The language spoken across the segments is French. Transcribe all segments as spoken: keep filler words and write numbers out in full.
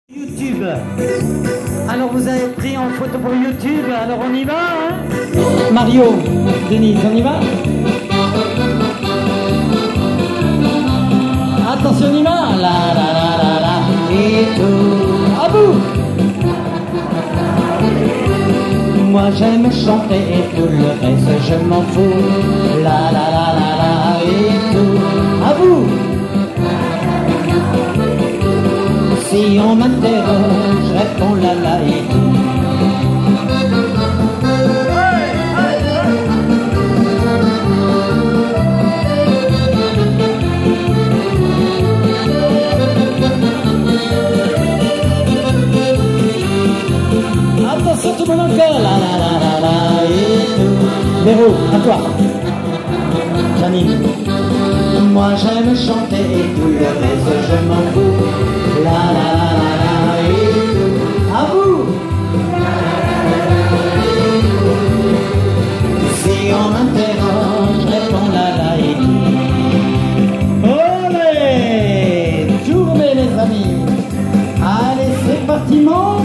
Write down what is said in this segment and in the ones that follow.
YouTube. Alors vous avez pris en photo pour YouTube, alors on y va, hein? Mario, Denise, on y va? Attention, on y va. La la la la la et tout. À vous. Moi j'aime chanter et tout le reste je m'en fous. La la la la la et tout. À vous. Si on m'interroge, je réponds la la et tout. Attention tout le monde encore, la la la la la et tout. Véro, à toi. Janine. Moi j'aime chanter et tout le reste je m'en fous. La la la la la et tout. À vous. Si on m'interroge, je réponds la la et tout. Olé, tournez les amis. Allez, c'est parti mon.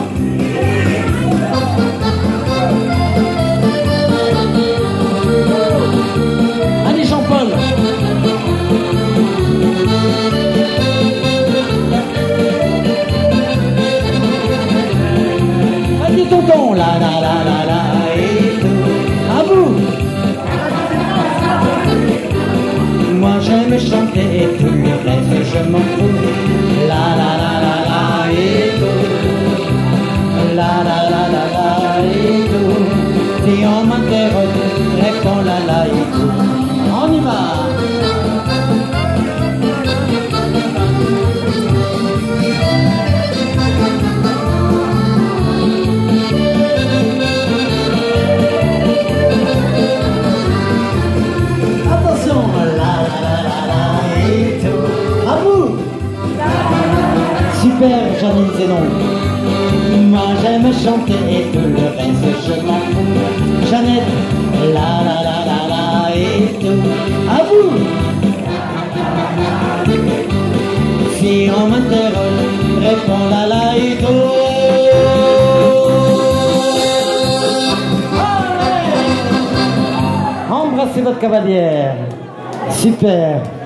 Allez Jean-Paul. Allez tonton, la la la la la et tout. À vous. Moi j'aime chanter et tout le reste je m'en fous. La la la la la et tout. La la la la la et tout. Si on m'interroge, réponds la la et tout. On y va. Attention, la la la la la et tout. À vous. Super, Janine Zénon. Moi j'aime chanter et tout le reste je m'en fous. Jeannette, la la la la la et tout. À vous. Si on m'interroge, réponds la la et tout. Allez. Embrassez votre cavalière. Super.